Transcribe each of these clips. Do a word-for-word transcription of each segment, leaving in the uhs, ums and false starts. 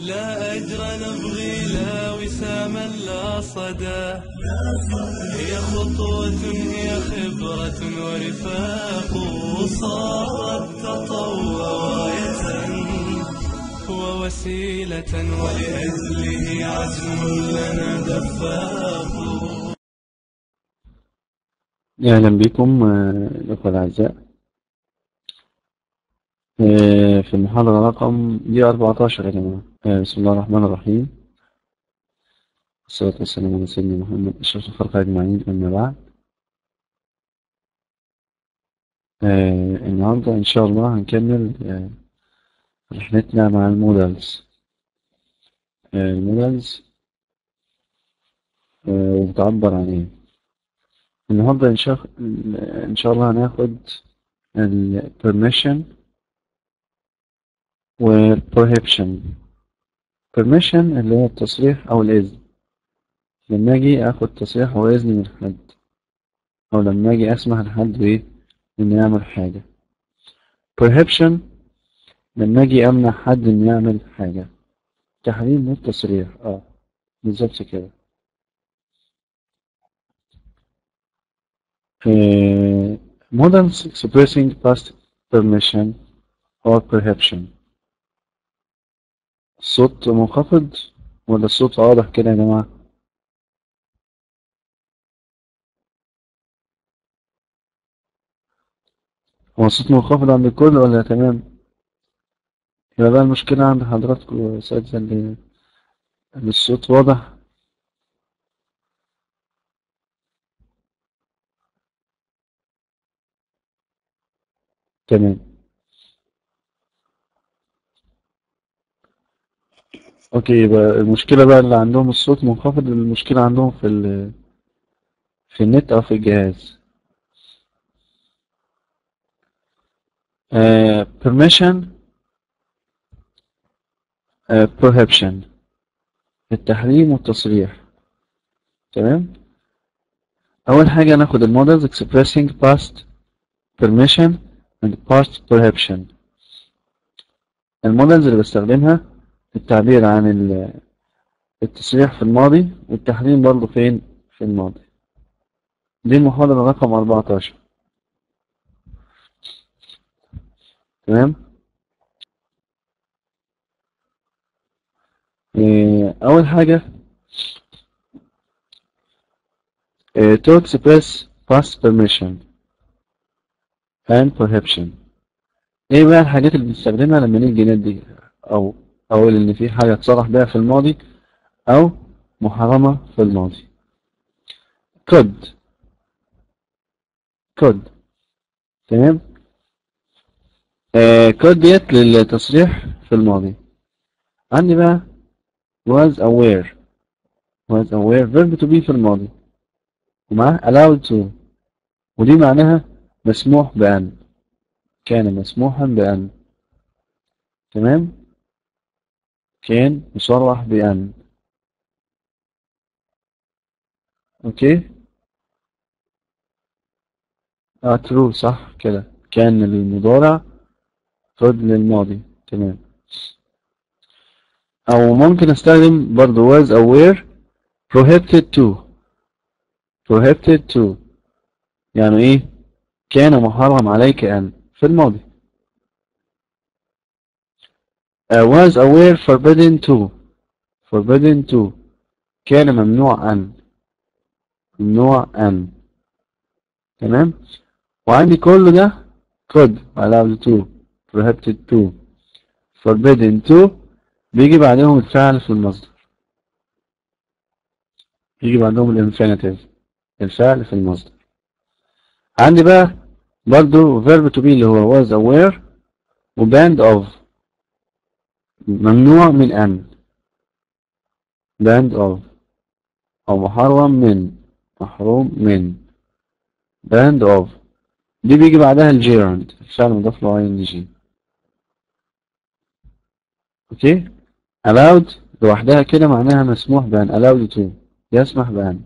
لا أجر نبغي لا وساما لا صدى، هي خطوة هي خبرة ورفاق، صارت تطوع غاية ووسيلة ولأجله عزم لنا دفاق. أهلا بكم الأخوة الأعزاء في المحاضرة رقم دي أربعتاشر يا جماعة. بسم الله الرحمن الرحيم، والصلاة والسلام على سيدنا محمد أشرف الخلق أجمعين، أما بعد. النهاردة إن شاء الله هنكمل رحلتنا مع المودلز المودلز وبتعبر عن إيه. النهاردة إن شاء إن شاء الله هناخد ال permission و prohibition. permission اللي هو التصريح أو الإذن، لما أجي أخد تصريح أو إذن من حد، أو لما أجي أسمح لحد إيه إنه يعمل حاجة. prohibition لما أجي أمنع حد إنه يعمل حاجة. تحريم والتصريح أه بالظبط كده. Uh, models expressing past permission or prohibition. الصوت منخفض ولا الصوت واضح كده يا جماعة؟ هو الصوت منخفض عند الكل ولا تمام؟ يبقى بقى المشكلة عند حضراتكم يا أساتذة اللي الصوت واضح. تمام. اوكي، يبقى المشكلة بقى اللي عندهم الصوت منخفض، المشكلة عندهم في ال في النت او في الجهاز. uh, permission uh, prohibition، التحريم والتصريح. تمام. اول حاجة ناخد المودلز expressing past permission and past prohibition. المودلز اللي بستخدمها التعبير عن التصريح في الماضي والتحريم برضه فين في الماضي. دي المحاضرة رقم أربعتاشر. تمام. أول حاجة to express past permission and prohibition. ايه بقى الحاجات اللي بنستخدمها لما نيجي ندي او اقول ان في حاجة اتصرح بها في الماضي او محرمة في الماضي. could could تمام. آه could ديت للتصريح في الماضي. عندي بقى was aware was aware verb to be في الماضي، ومعاه allowed to، ودي معناها مسموح بأن، كان مسموحا بأن. تمام. كان مصرح بأن. اوكي. اه true صح كده، كان للمضارع could للماضي. تمام. او ممكن استخدم برضو was aware prohibited to prohibited to، يعني ايه؟ كان محرم عليك ان في الماضي. uh, was aware forbidden to forbidden to، كان ممنوع ان ممنوع ان. تمام. وعندي كل ده could allowed to prohibited to forbidden to، بيجي بعدهم الفعل في المصدر، يجي بعدهم الانفينيتيف، الفعل في المصدر. عندي بقى برضو verb to be اللي هو was aware و banned of، ممنوع من أن، banned of، أو محرم من، محروم من، banned of، دي بيجي بعدها الجيرند، الفعل مضاف له اي ان جي. اوكي. allowed لوحدها كده معناها مسموح بأن، allowed to يسمح بأن.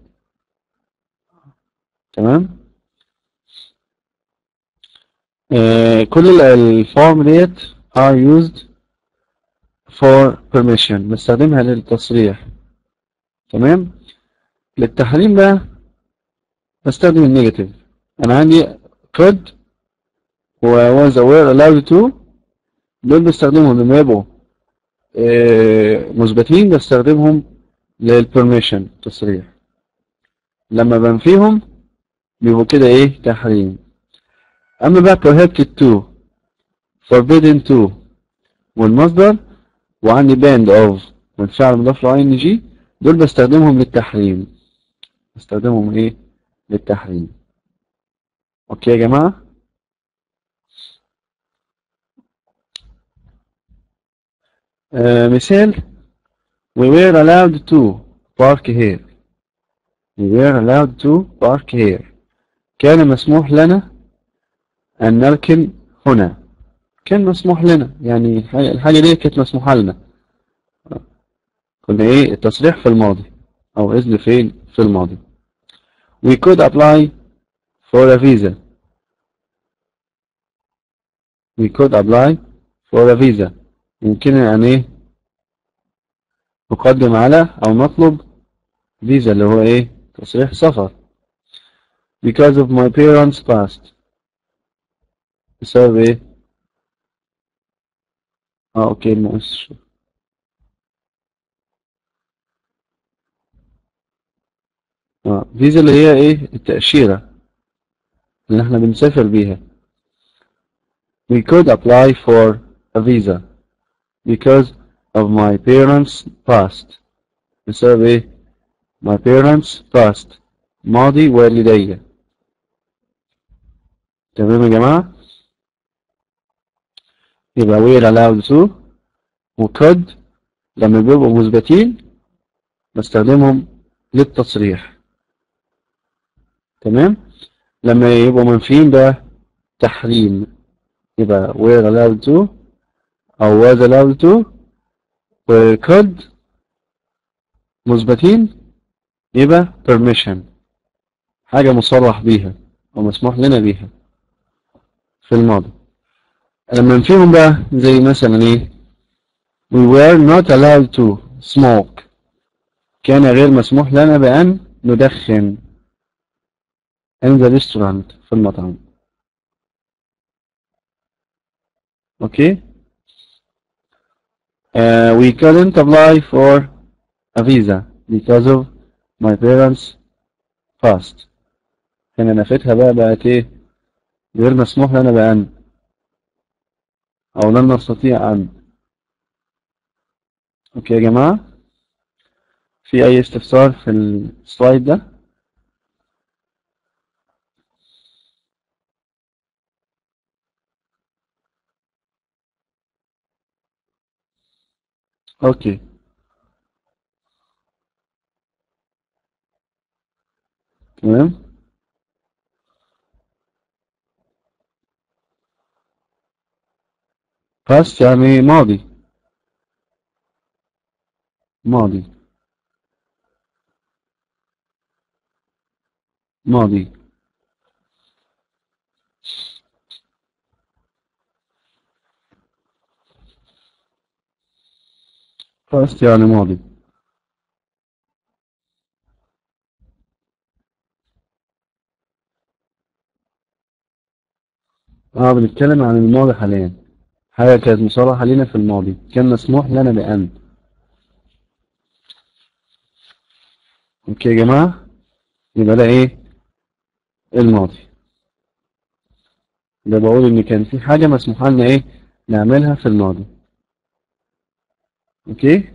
تمام. آه كل الفورم ديت are used for permission، بستخدمها للتصريح. تمام. للتحريم بقى بستخدم النيجاتيف. انا عندي could و was aware allowed to، دول بستخدمهم لما يبقوا آه، مثبتين، بستخدمهم للبرميشن تصريح. لما بنفيهم بيبقوا كده ايه تحريم. اما بقى prohibited to، forbidden to والمصدر وعندي band of والفعل مضاف له ان جي، دول بستخدمهم للتحريم. بستخدمهم ايه للتحريم. اوكي يا جماعة. آه مثال: we were allowed to park here. we were allowed to park here. كان مسموح لنا أن نركن هنا. كان مسموح لنا يعني الحاجة دي كانت مسموحة لنا. كنا ايه التصريح في الماضي او إذن فين في الماضي. we could apply for a visa. we could apply for a visa. يمكننا ان ايه نقدم على او نطلب فيزا اللي هو ايه تصريح سفر. because of my parents passed. بسبب ايه اه اوكي المؤسس. اه فيزا اللي هي ايه التأشيرة اللي احنا بنسافر بيها. we could apply for a visa because of my parents passed. بسبب ايه my parents passed ماضي والدي. تمام يا جماعة. يبقى we're allowed to و could لما بيبقوا مثبتين بستخدمهم للتصريح. تمام. لما يبقوا منفيين بقى تحريم، يبقى we're allowed to أو was allowed to، و could مثبتين يبقى permission حاجة مصرح بيها أو مسموح لنا بيها في الماضي. لما نفيهم بقى زي مثلا ايه we were not allowed to smoke. كان غير مسموح لنا بأن ندخن in the restaurant في المطعم. اوكي. uh, we couldn't apply for a visa because of my parents passed. كان نفتها بقى بقت ايه غير مسموح لنا بأن أو لن نستطيع أن. اوكي يا جماعة. في أي استفسار في السلايد ده؟ اوكي. تمام. past يعني ماضي. ماضي. ماضي. past يعني ماضي. اه بنتكلم عن الماضي حاليا. حاجة كانت مصرحة لنا في الماضي كان مسموح لنا بأن. اوكي يا جماعة. يبقى ده ايه الماضي. ده بقول ان كان في حاجة مسموحة لنا ايه نعملها في الماضي. اوكي.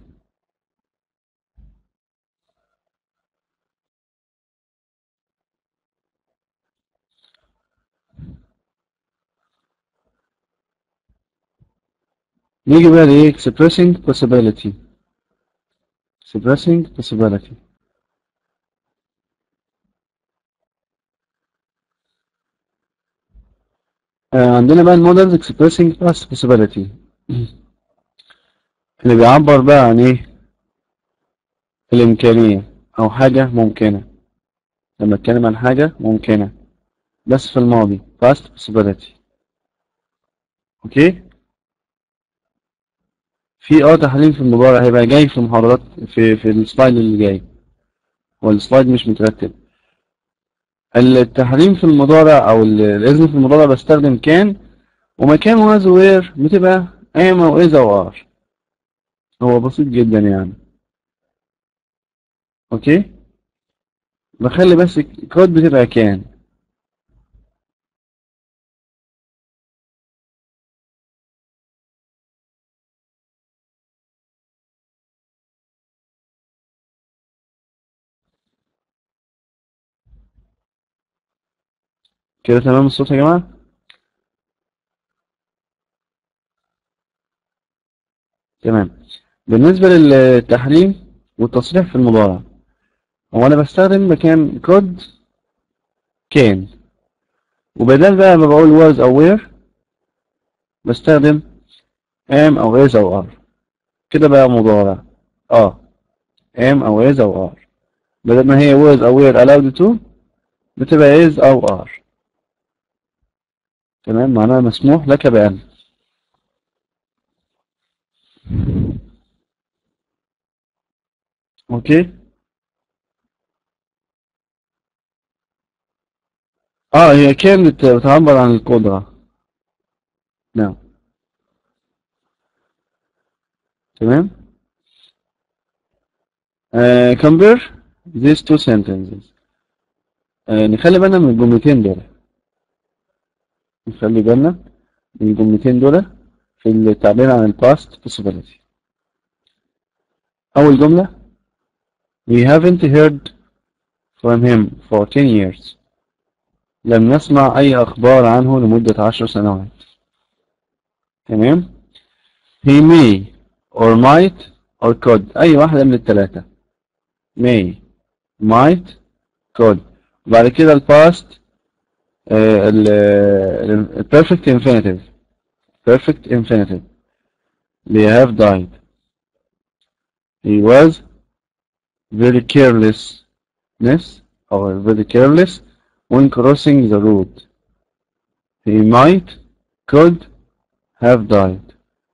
نيجي بقى لايه expressing possibility. expressing possibility. آه عندنا بقى المودلز expressing past possibility اللي بيعبر بقى عن ايه الامكانية او حاجة ممكنة. لما اتكلم عن حاجة ممكنة بس في الماضي past possibility. اوكي. في اه تحليل في المضارع هيبقى جاي في محاضرات في في السلايد اللي جاي، والسلايد مش مترتب. التحريم في المضارع او ال- الاذن في المضارع بستخدم كان، ومكان was where بتبقى am او is او are. هو بسيط جدا يعني. اوكي، بخلي بس كود بتبقى كان. كده تمام الصوت يا جماعة؟ تمام. بالنسبة للتحريم والتصريح في المضارع، هو أنا بستخدم مكان كود كان، وبدل بقى ما بقول was أو were بستخدم am أو is أو are. كده بقى مضارع. اه am أو is أو are، بدل ما هي was أو were allowed to بتبقى is أو are. تمام، معناها مسموح لك بأن. اوكي. اه هي كانت بتعبر عن القدرة. نعم. تمام. uh, compare these two sentences. uh, نخلي بالنا من الجملتين دول. نخلي بالنا من الجملتين دول في التعبير عن ال past possibility. أول جملة we haven't heard from him for ten years. لم نسمع أي أخبار عنه لمدة عشر سنوات. تمام. he may or might or could، أي واحدة من الثلاثة. may might could. بعد كده ال past آه، ال ال perfect infinitive perfect infinitive they have died. he was very carelessness or very careless when crossing the road. he might could have died.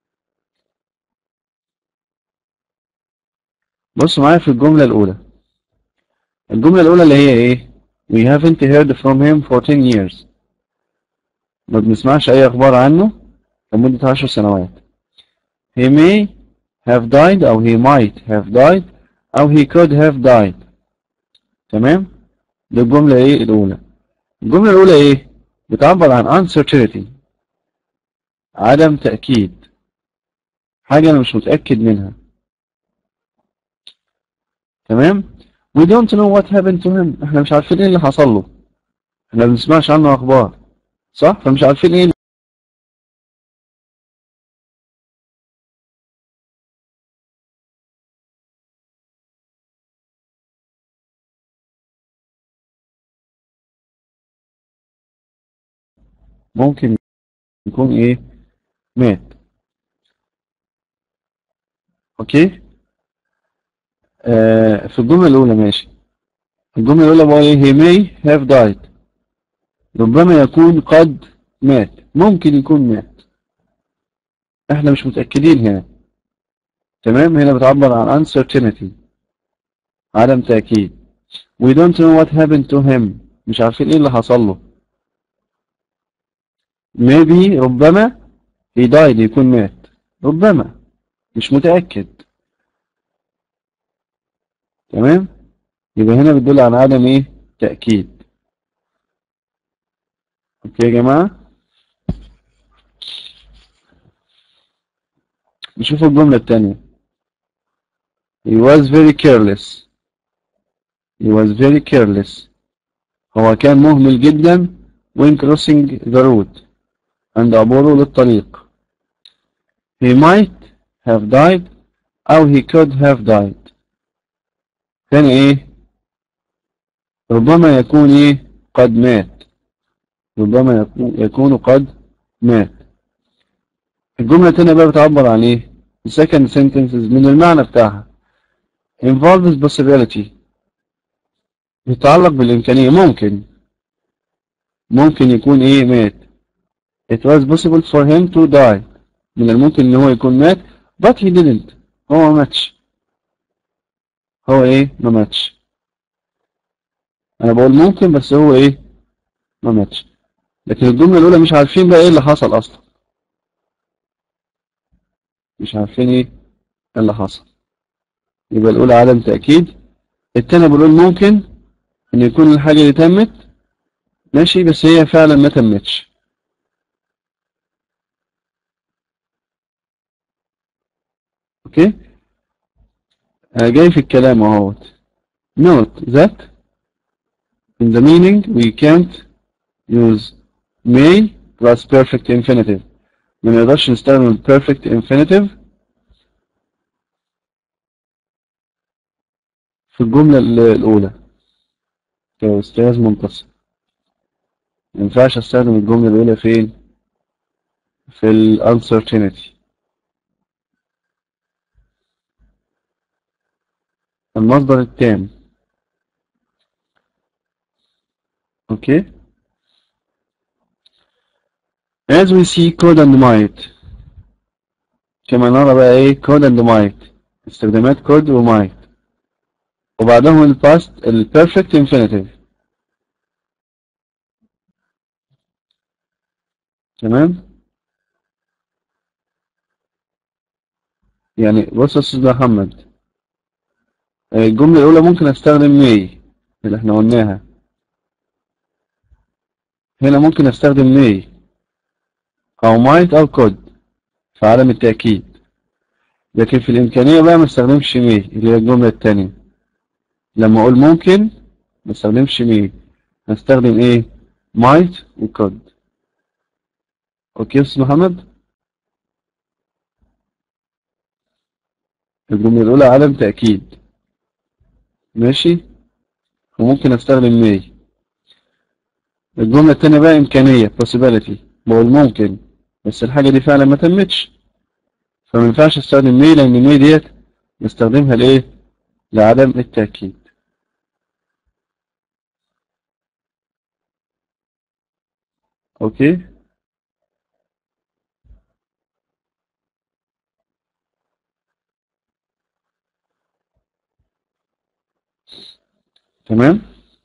بص معايا في الجملة الأولى. الجملة الأولى اللي هي إيه؟ we haven't heard from him for ten years. ما بنسمعش أي أخبار عنه لمدة عشر سنوات. he may have died أو he might have died أو he could have died. تمام؟ دي الجملة إيه الأولى. الجملة الأولى إيه؟ بتعبر عن uncertainty، عدم تأكيد، حاجة أنا مش متأكد منها. تمام؟ we don't know what happened to him. إحنا مش عارفين إيه اللي حصل له. إحنا ما بنسمعش عنه أخبار، صح؟ فمش عارفين إيه. ممكن يكون إيه؟ مات. أوكي؟ آه في الجملة الأولى ماشي. الجملة الأولى بقول إيه؟ he may have died. ربما يكون قد مات، ممكن يكون مات. إحنا مش متأكدين هنا. تمام؟ هنا بتعبر عن uncertainty، عدم تأكيد. we don't know what happened to him. مش عارفين إيه اللي حصل له. maybe ربما he died يكون مات. ربما، مش متأكد. تمام؟ يبقى هنا بتدل على عدم إيه؟ تأكيد. أوكي يا جماعة؟ نشوف الجملة الثانية. he was very careless. he was very careless. هو كان مهمل جدا when crossing the road. عند عبوره للطريق. he might have died أو he could have died. كان إيه؟ ربما يكون إيه؟ قد مات. ربما يكون قد مات. الجملة التانية بقى بتعبر عن إيه؟ the second sentences من المعنى بتاعها involves possibility، بيتعلق بالإمكانية. ممكن ممكن يكون إيه؟ مات. it was possible for him to die. من الممكن إن هو يكون مات but he didn't. هو ما ماتش. هو ايه؟ ما ماتش. انا بقول ممكن بس هو ايه؟ ما ماتش. لكن الجملة الأولى مش عارفين بقى ايه اللي حصل أصلا. مش عارفين ايه اللي حصل. يبقى الأولى عدم تأكيد. التانية بقول ممكن إن يكون الحاجة اللي تمت ماشي بس هي فعلا ما تمتش. اوكي؟ آه جاي في الكلام اهوت. Note that in the meaning we can't use may plus perfect infinitive. ما نقدرش نستخدم ال perfect infinitive في الجملة الأولى يا أستاذ منتصر. ما ينفعش أستخدم الجملة الأولى فين؟ في ال uncertainty. المصدر التام. أوكي؟ As we see could and might. كما نرى بقى إيه could and might. استخدامات could و might. وبعدهم ال past ال perfect infinitive. تمام؟ يعني بص يا أستاذ محمد، الجملة الأولى ممكن أستخدم may اللي احنا قلناها. هنا ممكن أستخدم may أو might أو could في عدم التأكيد. لكن في الإمكانية بقى ما استخدمش may اللي هي الجملة التانية. لما أقول ممكن ما استخدمش may، هستخدم إيه؟ might و could. أوكي يا أستاذ محمد؟ الجملة الأولى عدم تأكيد ماشي، وممكن أستخدم may. الجملة التانية بقى إمكانية possibility، بقول ممكن بس الحاجة دي فعلا ما تمتش، فما ينفعش استخدم may لأن may ديت نستخدمها لإيه؟ لعدم التأكيد. أوكي؟ تمام؟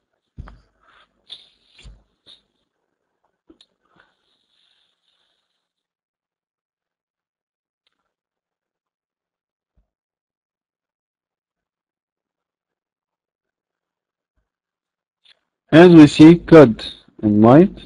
As we see could and might.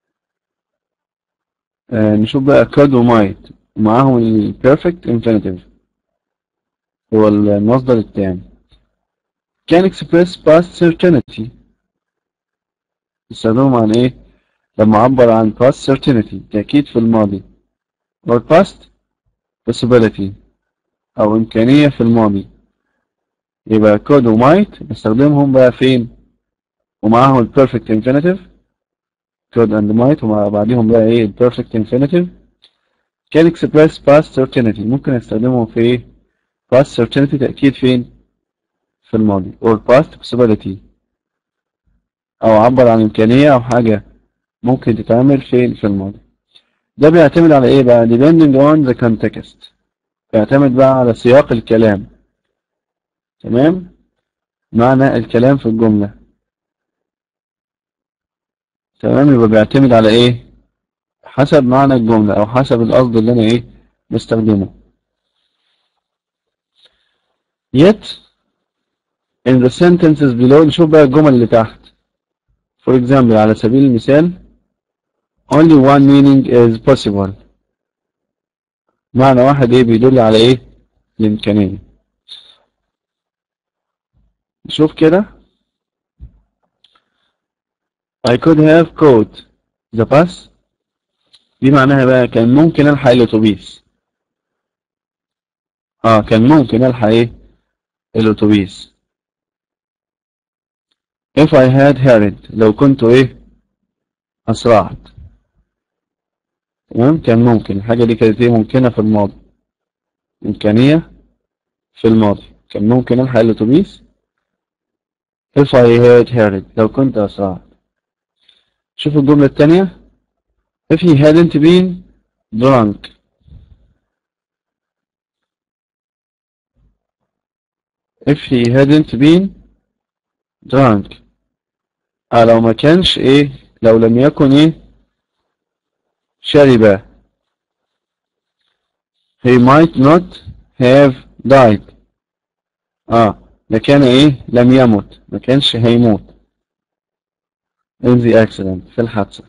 آه نشوف بقى could و might ومعاهم ال perfect infinitive هو المصدر التام. can express past certainty. استخدمهم عن ايه؟ لما أعبر عن past certainty تأكيد في الماضي، or past possibility أو إمكانية في الماضي. يبقى could و might نستخدمهم بقى فين؟ ومعاهم ال perfect infinitive could and might ومع بعدهم بقى ايه ال perfect infinitive. can express past certainty ممكن استخدمهم في ايه؟ past certainty تأكيد فين؟ في الماضي، or past possibility أو عبر عن إمكانية أو حاجة ممكن تتعمل فين؟ في الماضي. ده بيعتمد على إيه بقى؟ depending on the context. بيعتمد بقى على سياق الكلام. تمام؟ معنى الكلام في الجملة. تمام؟ يبقى بيعتمد على إيه؟ حسب معنى الجملة أو حسب القصد اللي أنا إيه؟ بستخدمه. Yet in the sentences below نشوف بقى الجمل اللي تحت. For example على سبيل المثال only one meaning is possible. معنى واحد ايه بيدل على ايه؟ الامكانية. نشوف كده I could have caught the bus. دي معناها بقى كان ممكن الحق الاتوبيس. اه كان ممكن الحق ايه؟ الاتوبيس. if I had hurried لو كنت ايه؟ اسرعت. تمام؟ كان ممكن الحاجة دي كانت ايه؟ ممكنة في الماضي. إمكانية في الماضي. كان ممكن الحق الاتوبيس if I had hurried لو كنت أسرعت. شوف الجملة الثانية if he hadn't been drunk. if he hadn't been drunk. اه لو ما كانش ايه، لو لم يكن ايه شرب. he might not have died. اه لكان ايه لم يمت، ما كانش هيموت in the accident، في الحادثة.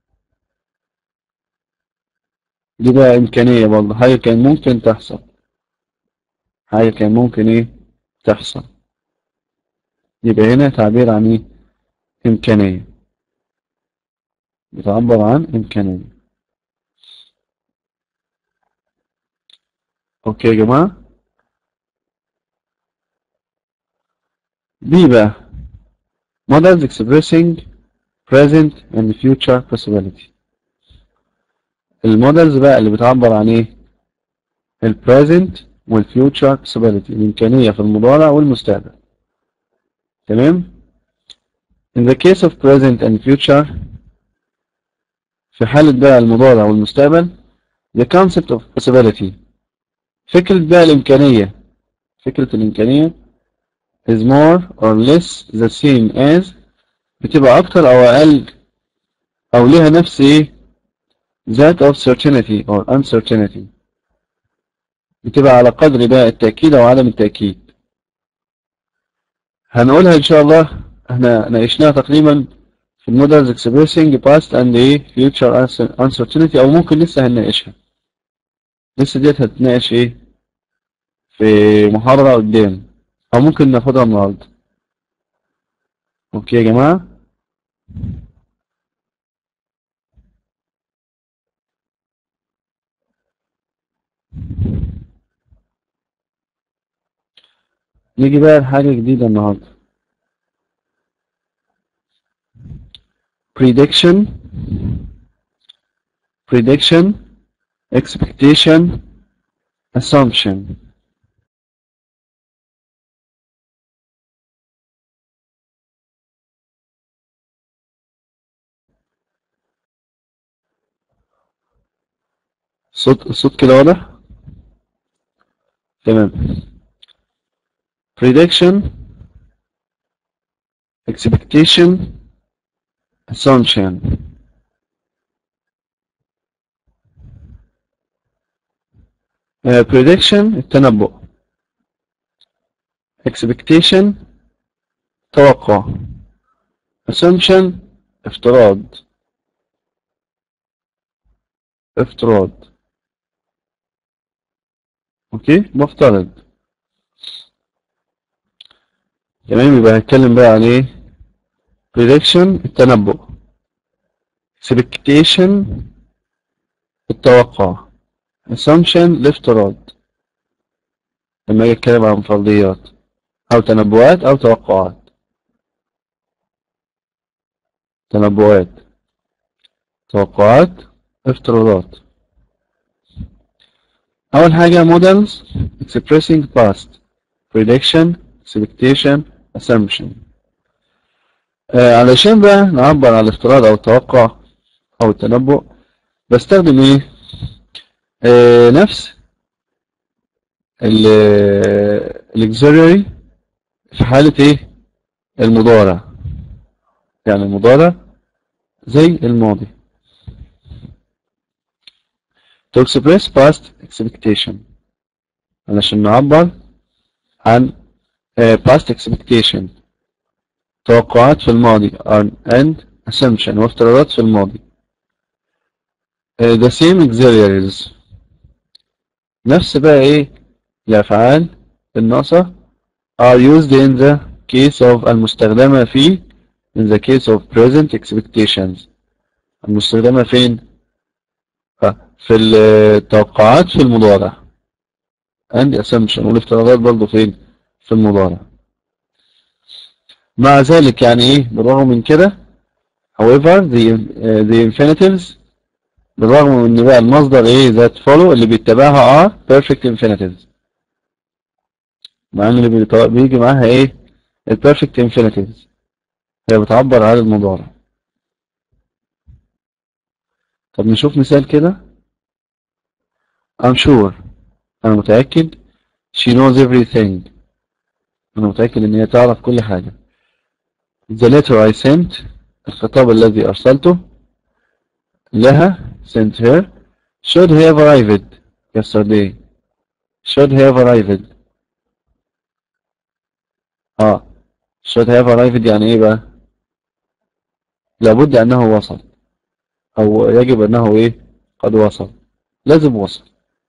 دي بقى إمكانية برضه، حاجة كان ممكن تحصل، حاجة كان ممكن ايه تحصل. يبقى هنا تعبير عن ايه إمكانية، بتعبر عن إمكانية. أوكي يا جماعة. دي بقى models expressing present and future possibility. المودلز بقى اللي بتعبر عن ايه ال present وال future possibility، الإمكانية في المضارع والمستقبل. تمام. in the case of present and future، في حالة بقى المضارع والمستقبل the concept of possibility، فكرة بقى الإمكانية، فكرة الإمكانية is more or less the same as، بتبقى أكتر أو أقل أو لها نفس إيه that of certainty or uncertainty، بتبقى على قدر بقى التأكيد أو عدم التأكيد. هنقولها إن شاء الله، احنا ناقشناها تقريبا في المودلز expressing past and إيه future uncertainty، أو ممكن لسه هنناقشها، لسه ديت هتناقش إيه في محاضرة قدام، أو ممكن ناخدها النهاردة. أوكي يا جماعة. نيجي بقى لحاجة جديدة النهاردة، prediction prediction expectation assumption. الصوت الصوت كده واضح؟ تمام. prediction expectation assumption. uh, prediction التنبؤ، expectation توقع، assumption افتراض افتراض اوكي مفترض. تمام. يبقى هنتكلم بقى عن ايه prediction التنبؤ، expectation التوقع، assumption الافتراض. لما اجي اتكلم عن فرضيات او تنبؤات او توقعات، تنبؤات توقعات افتراضات. اول حاجة models expressing past prediction expectation assumption. آه علشان بقى نعبر عن الافتراض او التوقع او التنبؤ بستخدم ايه آه نفس الاكزيلري في حالة ايه المضارع، يعني المضارع زي الماضي. to express past expectation، علشان نعبر عن uh, past expectation توقعات في الماضي and assumption وافتراضات في الماضي. uh, the same auxiliaries، نفس بقى ايه الأفعال الناقصة are used in the case of المستخدمة في in the case of present expectations، المستخدمة فين في التوقعات في المضارع and assumption، والافتراضات برضو فين في المضارع. مع ذلك يعني ايه بالرغم من كده however the, uh, the infinitives، بالرغم من ان بقى المصدر ايه that follow اللي بيتبعها are perfect infinitives، مع ان اللي بيجي معاها ايه ال perfect infinitives، هي بتعبر عن المضارع. طب نشوف مثال كده. I'm sure، أنا متأكد she knows everything، أنا متأكد إن هي تعرف كل حاجة. The letter I sent، الخطاب الذي أرسلته لها sent her should have arrived yesterday. should have arrived اه should have arrived يعني ايه بقى؟ لابد أنه وصل، أو يجب أنه ايه؟ قد وصل، لازم وصل.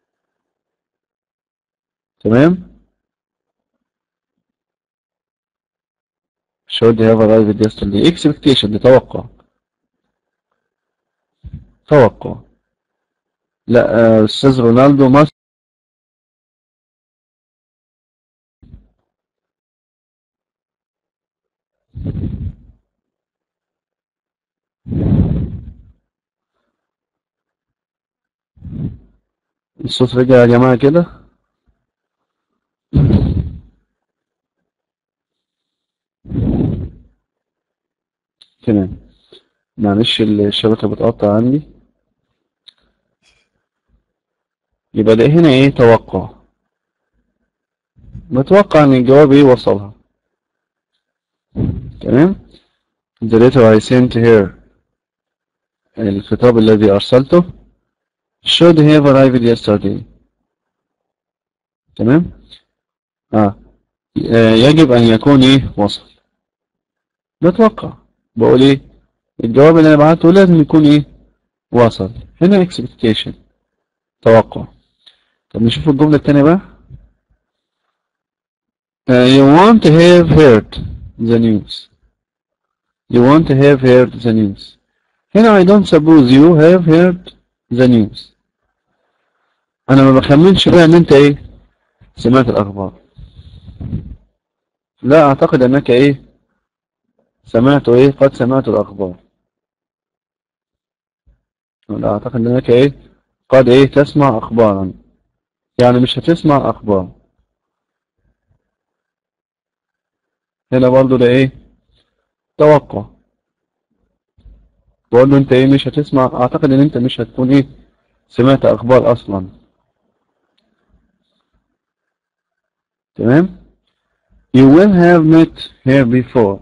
تمام. should have arrived yesterday. expectation دي توقع. توقع. لا آه، أستاذ رونالدو مصر. الصوت رجع يا جماعة كده. تمام. معلش الشبكة بتقطع عندي. يبقى ده هنا ايه؟ توقع. بتوقع ان الجواب ايه؟ وصلها. تمام. The letter I sent her، الخطاب الذي أرسلته should have arrived yesterday. تمام. آه. آه يجب أن يكون إيه؟ وصل. بتوقع، بقول إيه؟ الجواب اللي أنا بعته لازم يكون إيه؟ وصل. هنا expectation، توقع. طب نشوف الجملة التانية بقى. uh, you want to have heard the news. you want to have heard the news. هنا I don't suppose you have heard the news. أنا ما بخمنش بقى إن أنت إيه؟ سمعت الأخبار. لا أعتقد أنك إيه؟ سمعت إيه؟ قد سمعت الأخبار. لا أعتقد أنك إيه؟ قد إيه؟ تسمع أخبارا. يعني مش هتسمع أخبار. هنا برضو ده إيه؟ توقع. بقول له أنت إيه؟ مش هتسمع. أعتقد إن أنت مش هتكون إيه؟ سمعت أخبار أصلا. تمام؟ You will have met her before.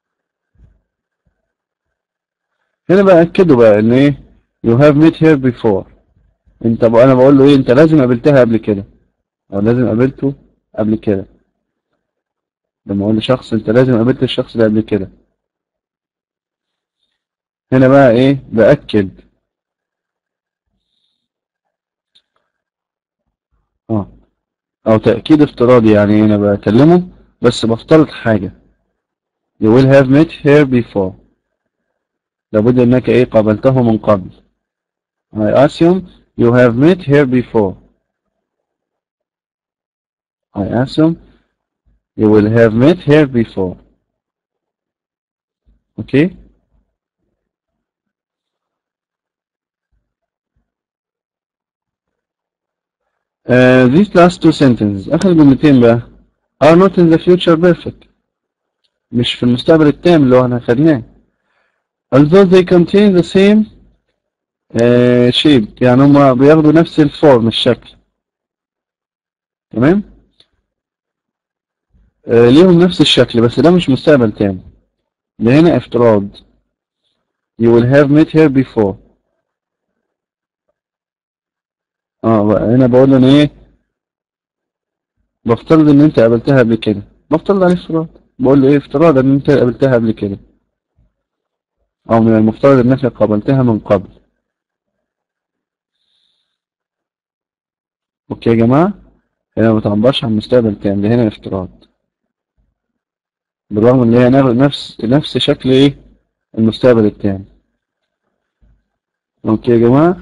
هنا بقى أكدوا بقى إن إيه؟ You have met her before. أنت بقى أنا بقول له إيه؟ أنت لازم قابلتها قبل كده، أو لازم قابلته قبل كده. لما أقول لشخص أنت لازم قابلت الشخص ده قبل كده، هنا بقى إيه؟ بأكد. آه أو تأكيد افتراضي، يعني أنا بكلمه بس بفترض حاجة. You will have met her before. لابد أنك إيه؟ قابلته من قبل. I assume you have met her before. I assume you will have met her before. Okay. Uh, these last two sentences، آخر جملتين بقى are not in the future perfect، مش في المستقبل التام اللي هو احنا خدناه. although they contain the same uh, shape، يعني هما بياخدوا نفس الفورم، الشكل. تمام. uh, ليهم نفس الشكل، بس ده مش مستقبل تام، ده هنا افتراض. you will have met her before. اه بقى هنا بقول له ايه؟ بفترض ان انت قابلتها قبل كده، بفترض عليه افتراض، بقول له ايه؟ افتراض ان انت قابلتها قبل كده، او من المفترض انك قابلتها من قبل. اوكي يا جماعة. هنا ما بتعبرش عن مستقبل تام، ده هنا افتراض، بالرغم ان هي نفس نفس شكل ايه؟ المستقبل التام. اوكي يا جماعة.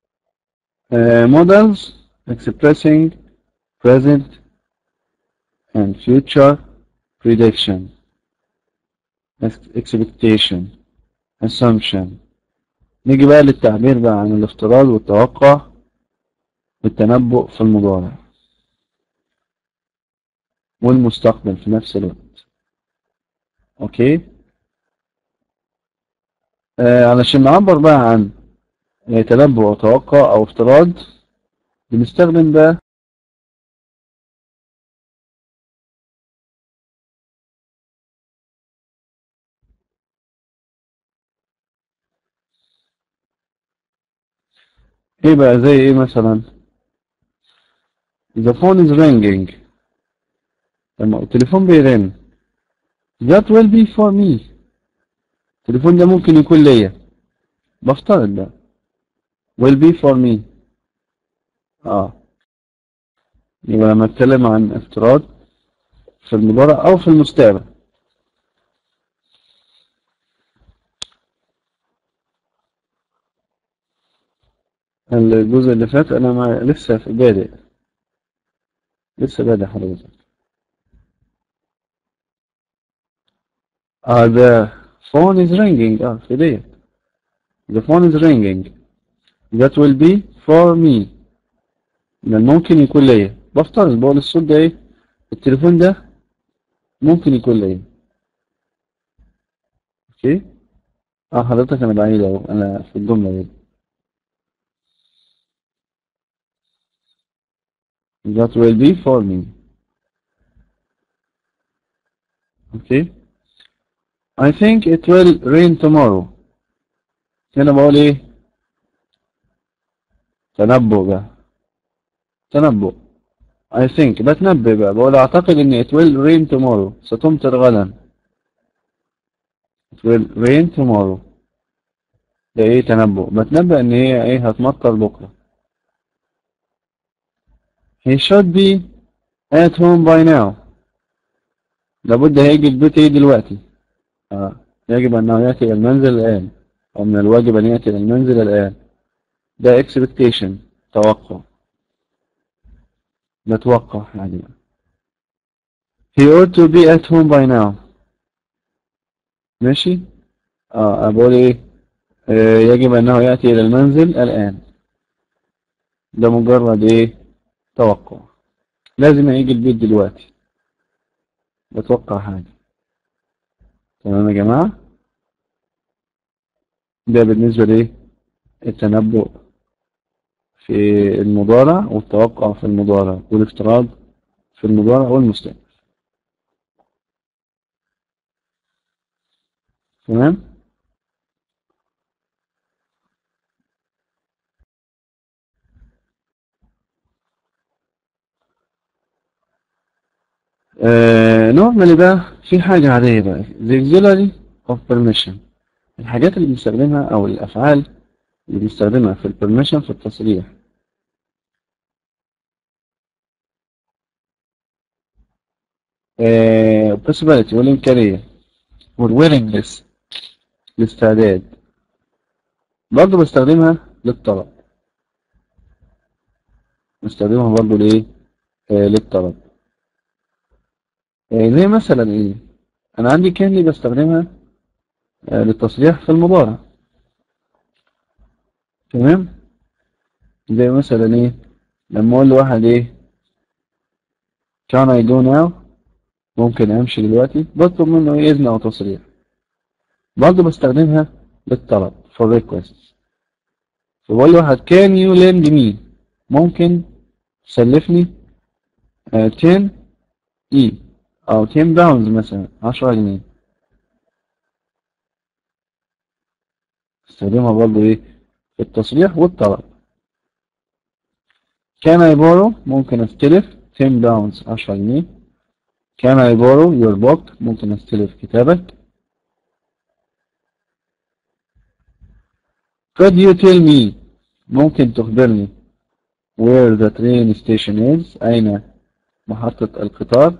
uh, models expressing present and future prediction, expectation, assumption. نيجي بقى للتعبير بقى عن الافتراض والتوقع والتنبؤ في المضارع والمستقبل في نفس الوقت. اوكي. آه علشان نعبر بقى عن تنبؤ او توقع او افتراض بنستخدم بقى ايه بقى، زي ايه مثلا؟ the phone is ringing. لما التليفون بيرن that will be for me. التليفون ده ممكن يكون ليا، بفترض ده will be for me. اه يبقى لما اتكلم عن افتراض في المضارع او في المستقبل. الجزء اللي فات انا ما لسه في بادئ لسه بادئ حضرتك. اه the phone is ringing. اه في ديت the phone is ringing that will be for me. من ممكن يكون ليا، بفترض بقول الصوت ده ايه، التليفون ده ممكن يكون ليا. اوكي. اه حضرتك انا بعيد اهو، انا في الجملة دي that will be for me. اوكي. I think it will rain tomorrow. هنا بقول ايه؟ تنبؤ بقى، تنبؤ. I think بتنبئ بقى، بقول اعتقد ان it will rain tomorrow، ستمطر غدا. it will rain tomorrow ده ايه؟ تنبؤ. بتنبأ ان هي ايه؟ هتمطر بكرة. he should be at home by now. لابد هيجي البيت ايه دلوقتي. آه. يجب انه يأتي الى المنزل الان، او من الواجب ان يأتي الى المنزل الان. ده expectation، توقع، نتوقع يعني. he ought to be at home by now. ماشي. اه بقول ايه؟ آه يجب انه يأتي الى المنزل الان. ده مجرد ايه؟ توقع. لازم يجي البيت دلوقتي، بتوقع حاجة. تمام يا جماعة. ده بالنسبة ليه؟ التنبؤ في المضارع والتوقع في المضارع والافتراض في المضارع والمستقبل. تمام. آه نورمالي بقى في حاجة عادية بقى the auxiliary of permission. الحاجات اللي بنستخدمها أو الأفعال اللي بنستخدمها في البرميشن في التصريح. آه possibility والإمكانية والwillingness، الاستعداد. برضه بستخدمها للطلب، بستخدمها برضه لإيه؟ آه للطلب. آه زي مثلا إيه؟ أنا عندي كان اللي بستخدمها آه للتصريح في المضارع. تمام. زي مثلا إيه؟ لما أقول لواحد إيه؟ can I go now؟ ممكن أمشي دلوقتي، بطلب منه إيه؟ إذن أو تصريح. برضه بستخدمها للطلب for request. فبقول لواحد can you lend me؟ ممكن تسلفني آه عشرة إي أو عشرة باوندز مثلا، عشرة جنيه. استخدمها برضه إيه؟ في التصريح والطلب. can I borrow؟ ممكن أستلف عشرة باوندز، عشرة جنيه. can I borrow your book؟ ممكن أستلف كتابك. could you tell me؟ ممكن تخبرني where the train station is؟ أين محطة القطار؟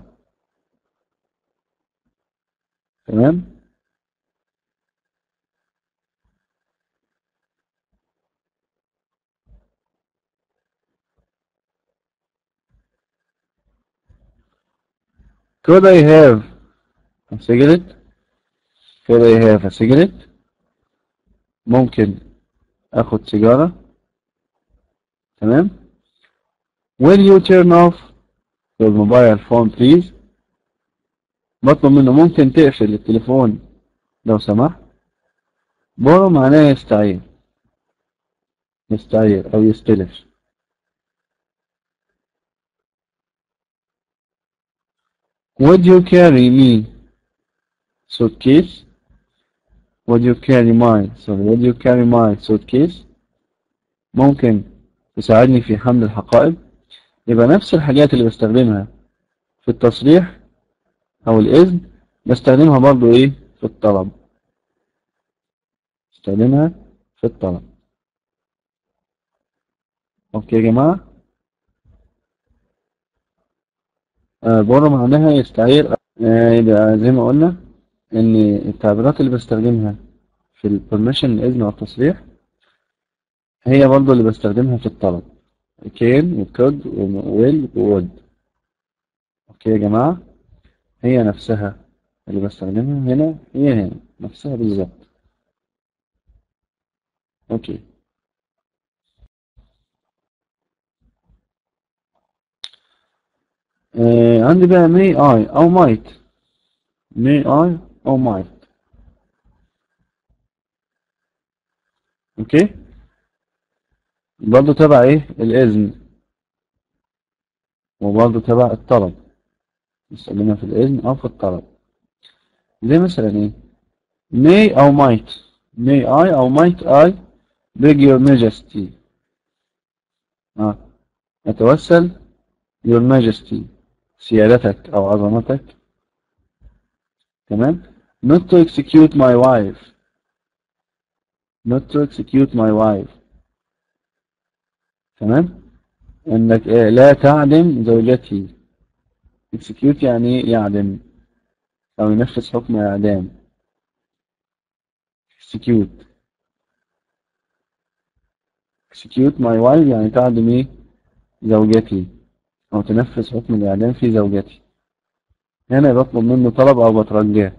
تمام. could I have a cigarette could I have a cigarette ممكن اخد سيجارة. تمام. will you turn off your mobile phone please بطلب منه ممكن تقفل التليفون لو سمحت. borrow معناه يستعير يستعير او يستلف. would you carry me suitcase would you carry my sorry would you carry my suitcase ممكن تساعدني في حمل الحقائب. يبقى نفس الحاجات اللي بستخدمها في التصريح او الاذن بستخدمها برضو ايه في الطلب بستخدمها في الطلب. اوكي يا جماعة. آه بورو معناها يستعير. آه يبقى زي ما قلنا ان التعبيرات اللي بستخدمها في البرميشن الاذن والتصريح هي برضو اللي بستخدمها في الطلب كان وكود وويل وود. اوكي يا جماعة. هي نفسها اللي بستخدمها هنا هي هنا نفسها بالظبط. اوكي. آه عندي بقى may I أو might may I أو might. اوكي. برضه تبع ايه الإذن وبرضه تبع الطلب نستخدمها في الإذن أو في الطلب. زي مثلا ايه may أو might may I أو might I beg your majesty آه. أتوسل your majesty سيادتك أو عظمتك. تمام. not to execute my wife not to execute my wife. تمام. انك إيه لا تعدم زوجتي. execute يعني يعدم او ينفذ حكم اعدام. execute execute my wife يعني تعدم ايه زوجتي او تنفذ حكم الاعدام في زوجتي. هنا بطلب منه طلب او بترجاه.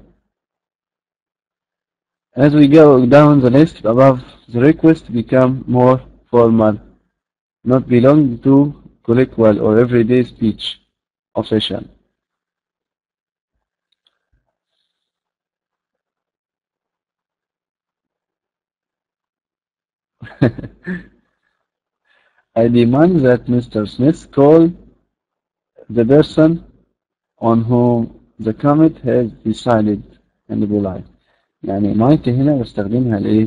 as we go down the list above the request become more formal not belong to colloquial or everyday speech official. I demand that Mister Smith call the person on whom the commit has decided and be polite. يعني might هنا بستخدمها لإيه؟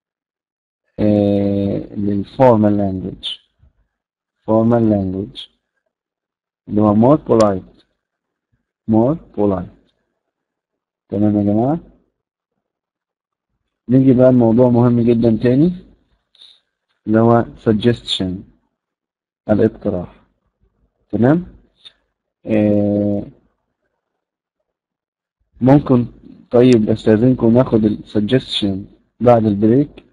آه للformal language formal language اللي هو more polite more polite. تمام يا جماعة. نيجي بقى الموضوع مهم جدا تاني اللي هو suggestion الاقتراح. تمام. آه ممكن طيب استاذنكم ناخد ال suggestion بعد البريك.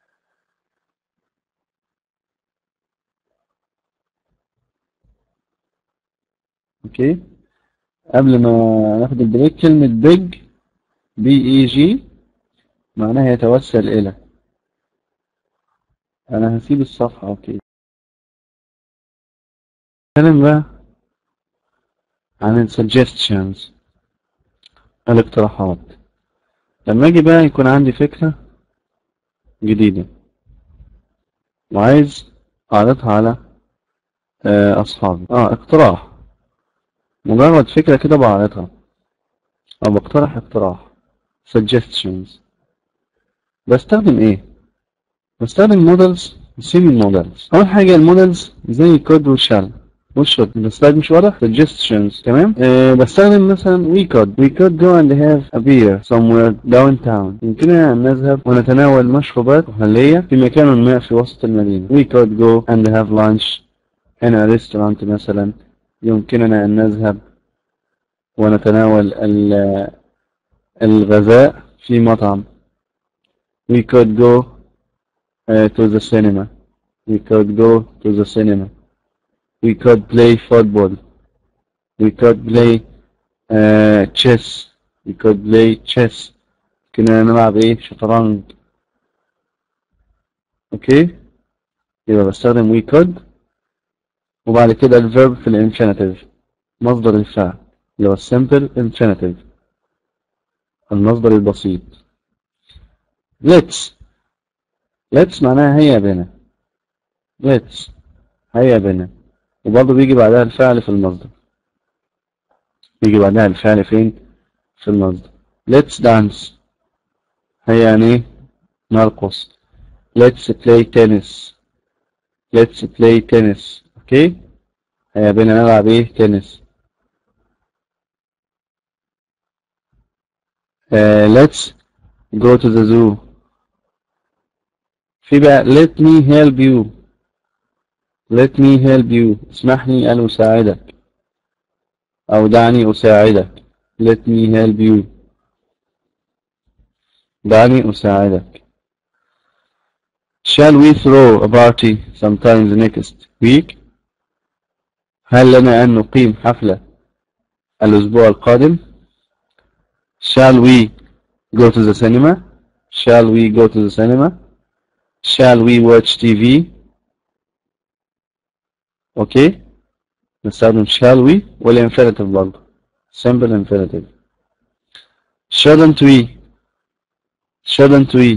اوكي. قبل ما ناخد البريك كلمة beg B E G معناها يتوسل إلى. أنا هسيب الصفحة. أوكي. نتكلم بقى عن ال suggestions الاقتراحات. لما أجي بقى يكون عندي فكرة جديدة وعايز أعرضها على أصحابي. آه اقتراح مجرد فكرة كده بعرضها أو بقترح اقتراح suggestions. بستخدم إيه؟ بستخدم models وسيمي models. أول حاجة المودلز زي could وshall والشود. السلايد مش واضح. suggestions. تمام. أه بستخدم مثلا we could we could go and have a beer somewhere downtown. يمكننا أن نذهب ونتناول مشروبات محلية في مكان ما في وسط المدينة. we could go and have lunch in a restaurant مثلا. يمكننا أن نذهب ونتناول الغذاء في مطعم. we could go uh, to the cinema. we could go to the cinema. we could play football. we could play uh, chess. we could play chess. كنا نلعب ايه؟ شطرنج. اوكي، يبقى بستخدم we could وبعد كده الفيرب في الانفينيتيف، مصدر الفعل اللي هو simple infinitive، المصدر البسيط. let's let's معناها هيا بنا. let's هيا بنا، وبرضه بيجي بعدها الفعل في المصدر. بيجي بعدها الفعل فين؟ في المصدر. let's dance هيا يعني نرقص. let's play tennis. let's play tennis. اوكي، هيا بنا نلعب ايه؟ تنس. uh, let's go to the zoo. في بقى let me help you. let me help you اسمحني أن أساعدك أو دعني أساعدك. let me help you دعني أساعدك. shall we throw a party sometimes next week. هل لنا أن نقيم حفلة الأسبوع القادم. shall we go to the cinema. shall we go to the cinema. shall we watch تي في. اوكي، نستخدم shall we والinfinitive برضه simple infinitive. shouldn't we shouldn't we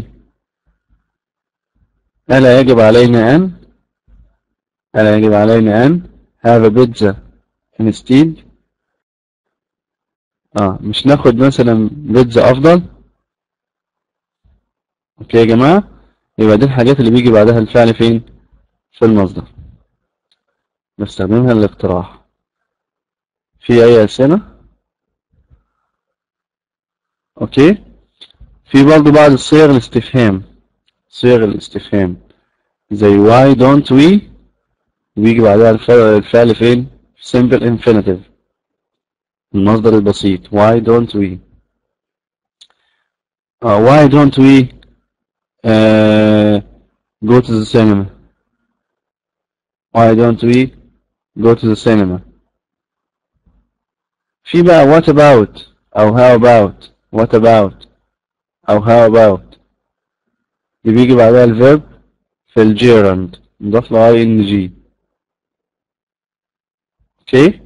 ألا يجب علينا أن ألا يجب علينا أن have a pizza instead. اه مش ناخد مثلا بيتزا أفضل. اوكي يا جماعة، يبقى دي الحاجات اللي بيجي بعدها الفعل فين؟ في المصدر، بستخدمها للاقتراح. في أي أسئلة؟ اوكي، في برضه بعض الصيغ الاستفهام. صيغ الاستفهام زي why don't we بيجي بعدها الفعل, الفعل فين؟ simple infinitive، المصدر البسيط. why don't we uh, why don't we uh, go to the cinema. why don't we go to the cinema. في بقى what about أو how about. what about أو how about اللي بيجي بعدها الفيرب في الجيرند نضاف له اي ان جي. اوكي،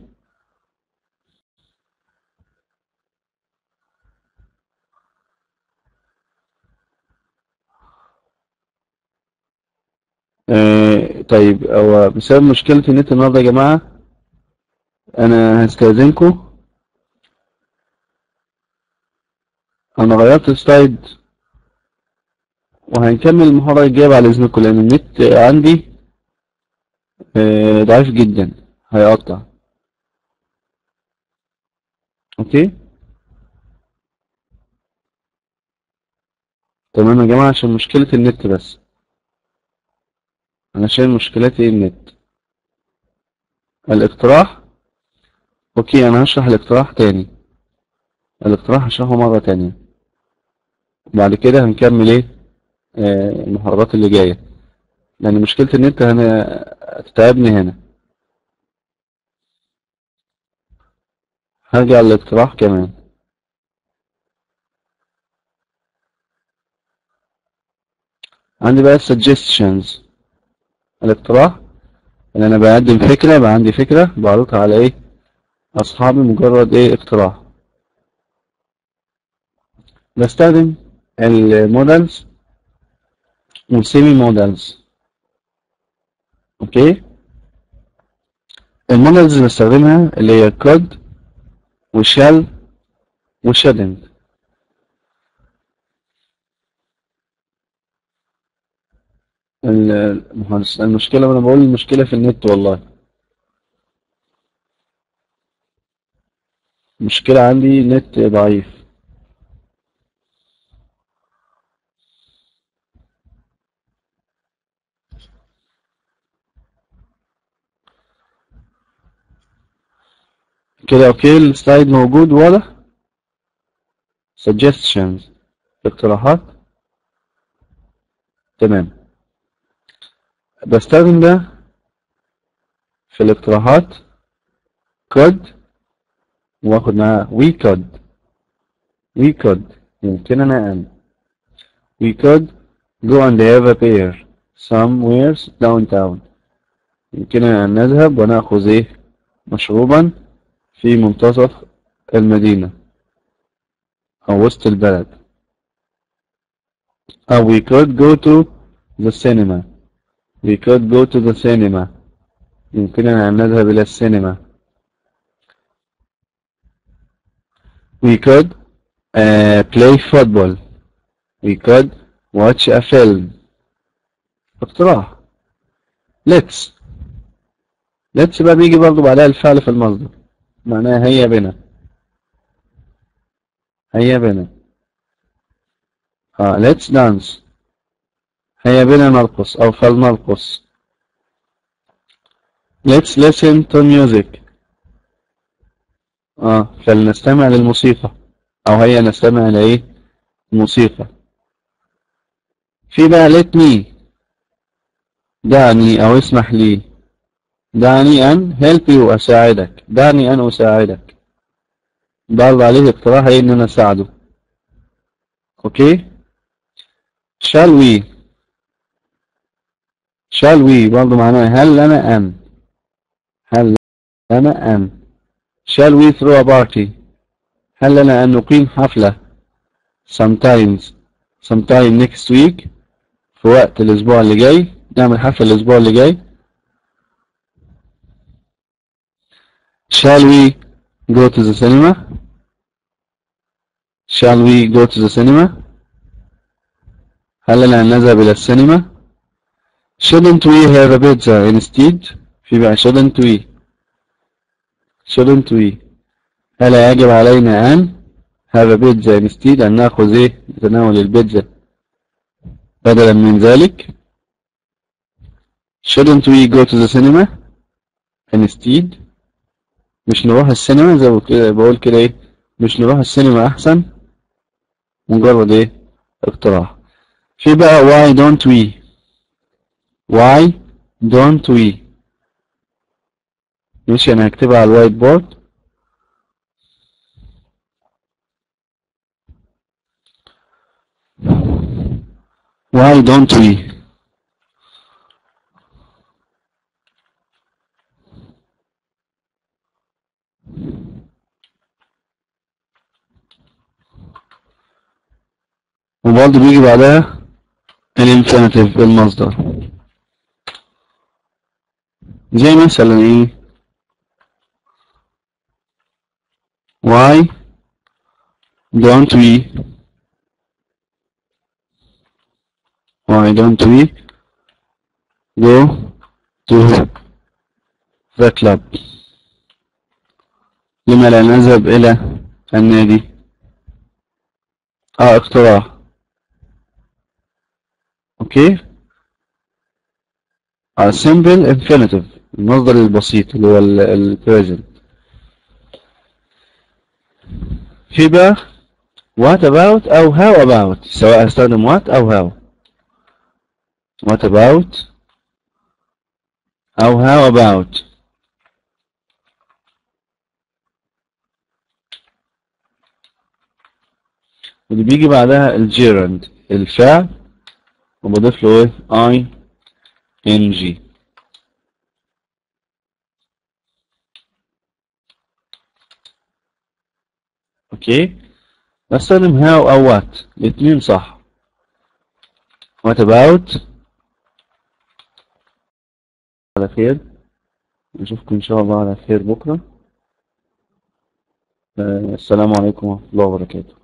آه طيب، هو بسبب مشكلة النت النهارده يا جماعة أنا هستأذنكم. أنا غيرت السلايد وهنكمل المحاضرة الجاية على إذنكم، لأن النت عندي آه ضعيف جدا هيقطع. أوكي تمام يا جماعة، عشان مشكلة النت بس، علشان مشكلتي النت. الاقتراح اوكي، انا هشرح الاقتراح تاني. الاقتراح هشرحه مرة تانية، وبعد كده هنكمل ايه آه المحاضرات اللي جاية، لان مشكلة النت هنا هتتعبني هنا. هرجع للاقتراح كمان. عندي بقى suggestions. الاقتراح ان انا بقدم فكرة، بقى عندي فكرة بعرضها على ايه اصحابي، مجرد ايه اقتراح. بستخدم المودلز والسيمي مودلز. اوكي، المودلز اللي بستخدمها اللي هي could وshall وshouldn't. المهندس المشكلة، وانا بقول المشكلة في النت والله. مشكلة عندي نت ضعيف. كده اوكي، السلايد موجود واضح. suggestions اقتراحات. تمام، بستخدم ده في الاقتراحات could واخد معاه we could we could يمكننا أن we could go and have a beer somewhere downtown يمكننا أن نذهب ونأخذ إيه مشروبا في منتصف المدينة أو وسط البلد. أو we could go to the cinema we could go to the cinema يمكننا أن نذهب إلى السينما. we could uh, play football we could watch a film. اقتراح let's let's بقى بيجي برضو بعدها الفعل في المصدر معناها هيا بنا هيا بنا اه let's dance هيا بنا نرقص أو فلنرقص. let's listen to music اه فلنستمع للموسيقى أو هيا نستمع لإيه الموسيقى. في بقى let me دعني أو اسمح لي دعني أن help you أساعدك دعني أن أساعدك برضه عليه اقتراح إيه إن أنا أساعده. أوكي shall we shall we برضه معناها هل لنا أن هل لنا أن shall we throw a party هل لنا أن نقيم حفلة sometimes sometime next week في وقت الأسبوع اللي جاي نعمل حفلة الأسبوع اللي جاي. shall we go to the cinema shall we go to the cinema هل لنا أن نذهب إلى السينما. shouldn't we have a pizza instead في بقى shouldn't we shouldn't we هل يجب علينا أن have a pizza instead أن نأخذ إيه نتناول البيتزا بدلا من ذلك. shouldn't we go to the cinema instead مش نروح السينما زي ما بقول كده إيه مش نروح السينما أحسن مجرد إيه اقتراح. في بقى why don't we why don't we ماشي أنا هكتبها على الوايت بورد. why don't we وبرضه بيجي بعدها الانفينيتيف المصدر زي مثلا ايه why don't we why don't we go to the club لما لا نذهب إلى النادي. اه اقتراح. اوكي اه simple infinitive المصدر البسيط اللي هو ال present. في بقى what about أو how about سواء هستخدم what أو how. what about أو how about واللي بيجي بعدها الجيرند الفعل وبضيف له ايه ing. اوكي بستخدم how او what الاتنين صح. what about على خير نشوفكم ان شاء الله على خير بكرة. السلام عليكم ورحمة الله وبركاته.